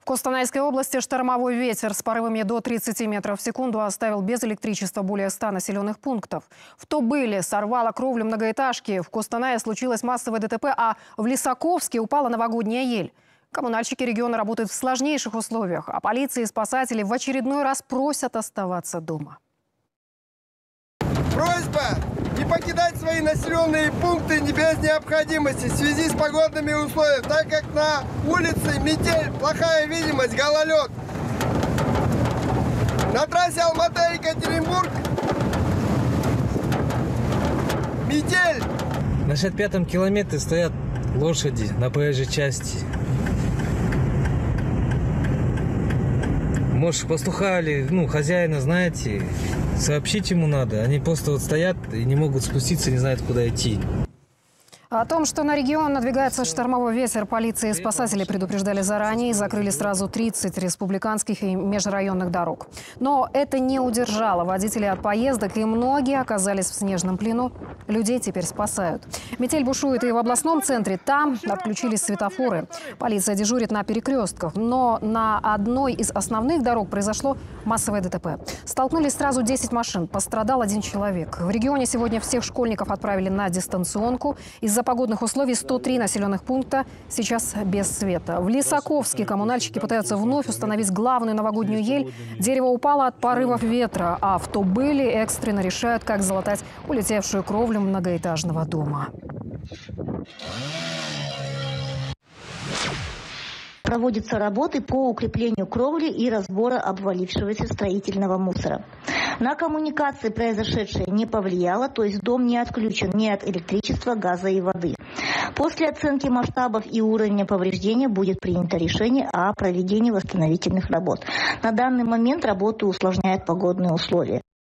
В Костанайской области штормовой ветер с порывами до 30 метров в секунду оставил без электричества более 100 населенных пунктов. В Тобыле сорвало кровлю многоэтажки. В Костанае случилось массовое ДТП, а в Лисаковске упала новогодняя ель. Коммунальщики региона работают в сложнейших условиях, а полиция и спасатели в очередной раз просят оставаться дома. Просьба не покидать свои населенные пункты не без необходимости в связи с погодными условиями, так как на улице метель, плохая видимость, гололед. На трассе Алматы-Екатеринбург метель. На 65-м километре стоят лошади на проезжей части. Может, послухали, хозяина, знаете, сообщить ему надо. Они просто вот стоят и не могут спуститься, не знают, куда идти. О том, что на регион надвигается штормовой ветер, полиция и спасатели предупреждали заранее и закрыли сразу 30 республиканских и межрайонных дорог. Но это не удержало водителей от поездок, и многие оказались в снежном плену. Людей теперь спасают. Метель бушует и в областном центре. Там отключились светофоры. Полиция дежурит на перекрестках. Но на одной из основных дорог произошло массовое ДТП. Столкнулись сразу 10 машин. Пострадал 1 человек. В регионе сегодня всех школьников отправили на дистанционку. Из-за погодных условий 103 населенных пункта сейчас без света. В Лисаковске коммунальщики пытаются вновь установить главную новогоднюю ель. Дерево упало от порывов ветра, а в Тобыле экстренно решают, как залатать улетевшую кровлю многоэтажного дома. Проводятся работы по укреплению кровли и разбора обвалившегося строительного мусора. На коммуникации произошедшее не повлияло, то есть дом не отключен ни от электричества, газа и воды. После оценки масштабов и уровня повреждения будет принято решение о проведении восстановительных работ. На данный момент работу усложняют погодные условия.